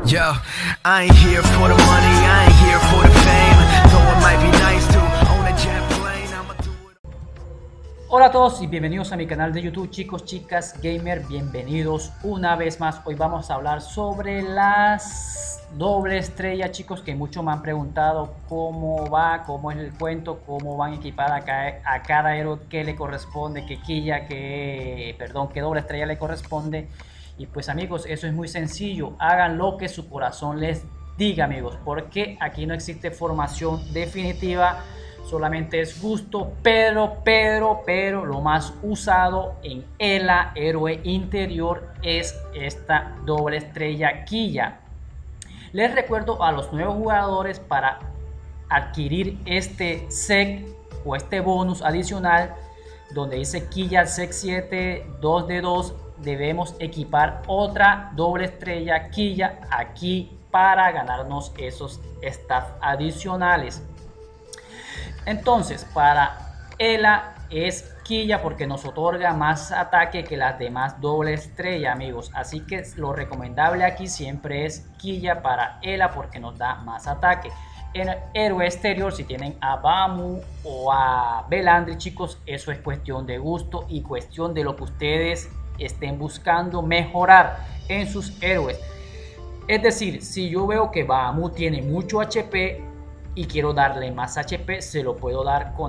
Yo, I ain't here for the money, I ain't here for the fame. Though it might be nice to own a jet plane, I'ma do it. Hola a todos y bienvenidos a mi canal de YouTube, chicos, chicas, gamer, bienvenidos una vez más. Hoy vamos a hablar sobre las doble estrella, chicos, que muchos me han preguntado cómo va, cómo es el cuento, cómo van equipadas a cada héroe, qué le corresponde, qué quilla, qué doble estrella le corresponde. Y pues amigos, eso es muy sencillo, hagan lo que su corazón les diga, amigos, porque aquí no existe formación definitiva, solamente es gusto, pero lo más usado en ELA, héroe interior, es esta doble estrella quilla. Les recuerdo a los nuevos jugadores, para adquirir este sec o este bonus adicional donde dice quilla sec 7 2 de 2, debemos equipar otra doble estrella quilla aquí para ganarnos esos staff adicionales. Entonces, para ELA es quilla porque nos otorga más ataque que las demás doble estrella, amigos. Así que lo recomendable aquí siempre es quilla para ELA porque nos da más ataque. En héroe exterior, si tienen a Bamu o a Belandri, chicos, eso es cuestión de gusto y cuestión de lo que ustedes estén buscando mejorar en sus héroes. Es decir, si yo veo que Bamu tiene mucho HP y quiero darle más HP, se lo puedo dar con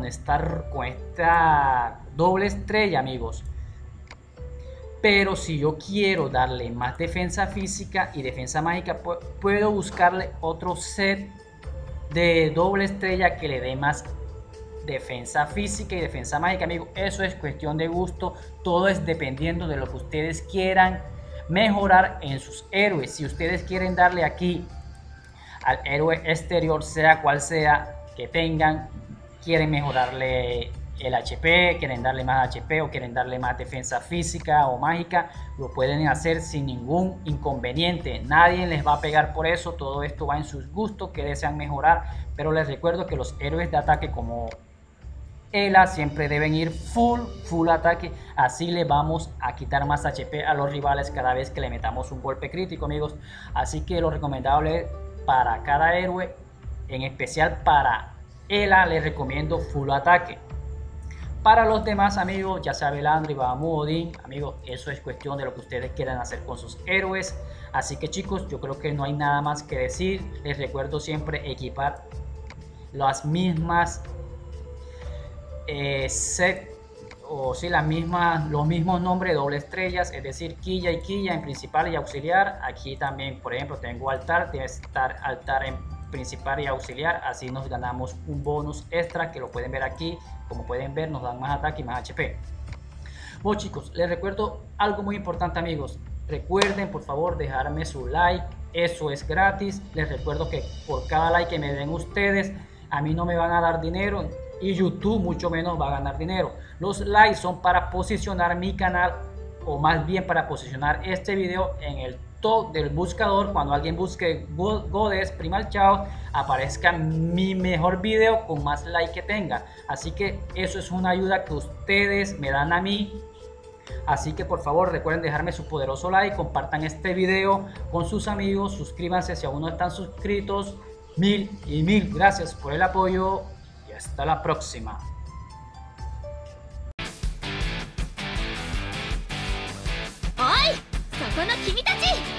esta doble estrella, amigos. Pero si yo quiero darle más defensa física y defensa mágica, puedo buscarle otro set de doble estrella que le dé más defensa física y defensa mágica, amigos. Eso es cuestión de gusto, todo es dependiendo de lo que ustedes quieran mejorar en sus héroes. Si ustedes quieren darle aquí al héroe exterior, sea cual sea que tengan, quieren mejorarle el HP, quieren darle más HP o quieren darle más defensa física o mágica, lo pueden hacer sin ningún inconveniente. Nadie les va a pegar por eso, todo esto va en sus gustos que desean mejorar. Pero les recuerdo que los héroes de ataque como ELA siempre deben ir full ataque, así le vamos a quitar más HP a los rivales cada vez que le metamos un golpe crítico, amigos. Así que lo recomendable para cada héroe, en especial para ELA, les recomiendo full ataque. Para los demás, amigos, ya sea Belandri, Bamu, Odin, amigos, eso es cuestión de lo que ustedes quieran hacer con sus héroes. Así que chicos, yo creo que no hay nada más que decir. Les recuerdo siempre equipar las mismas set, o si los mismos nombres de doble estrellas, es decir, quilla y quilla en principal y auxiliar. Aquí también, por ejemplo, tengo altar, debe estar altar en principal y auxiliar, así nos ganamos un bonus extra que lo pueden ver aquí. Como pueden ver, nos dan más ataque y más HP. Bueno, chicos, les recuerdo algo muy importante, amigos. Recuerden por favor dejarme su like, eso es gratis. Les recuerdo que por cada like que me den ustedes, a mí no me van a dar dinero y YouTube mucho menos va a ganar dinero. Los likes son para posicionar mi canal, o más bien para posicionar este video en el top del buscador. Cuando alguien busque Goddess Primal Chao, aparezca mi mejor video con más like que tenga. Así que eso es una ayuda que ustedes me dan a mí. Así que por favor recuerden dejarme su poderoso like, compartan este video con sus amigos, suscríbanse si aún no están suscritos. Mil gracias por el apoyo y hasta la próxima. おい、そこの君たち